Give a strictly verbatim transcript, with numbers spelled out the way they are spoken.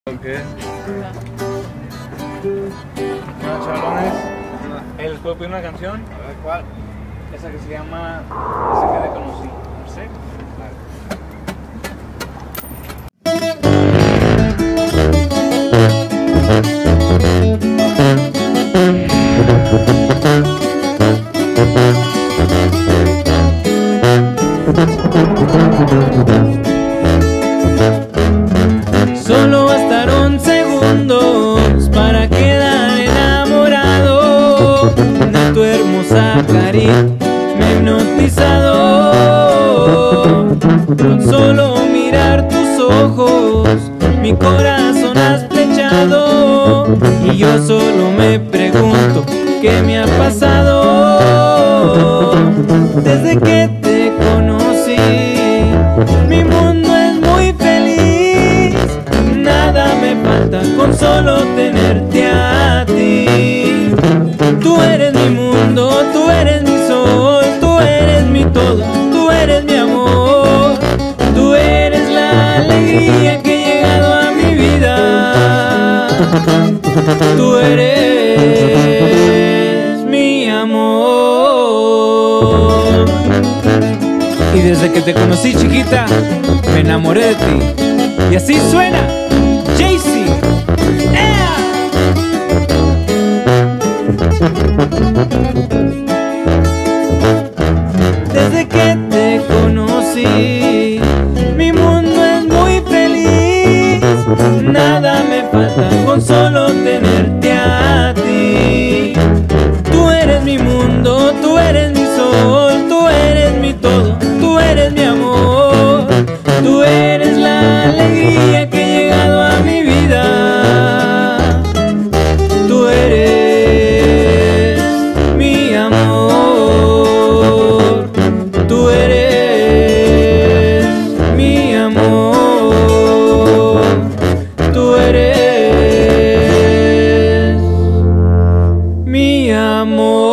Ok. Bueno, chavalones, eh, les puedo pedir una canción. A ver, ¿cuál? Esa que se llama Desde que te conocí. ¿Sí? Solo bastaron segundos para quedar enamorado de tu hermosa carita, me he hipnotizado. Con solo mirar tus ojos, mi corazón has flechado, y yo solo me pregunto qué me ha pasado. Desde que te conocí, mi mundo es muy feliz, nada me falta con solo tenerte a ti. Tú eres mi mundo, tú eres mi sol, tú eres mi todo, tú eres mi amor, tú eres la alegría que ha llegado a mi vida, tú eres mi amor. Y desde que te conocí, chiquita, me enamoré de ti. Y así suena Jay-Z. ¡Ea! Desde que te conocí, mi mundo es muy feliz, nada me falta con solo tenerte a ti. Tú eres mi mundo, tú eres mi sol, tú eres mi todo, tú eres mi amor, tú eres la alegría que ha llegado a mi vida, tú eres mi amor, tú eres mi amor, tú eres mi amor.